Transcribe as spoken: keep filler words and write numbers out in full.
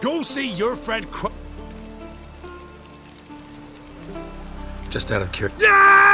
Go see your friend Cro- Just out of curiosity. Yeah!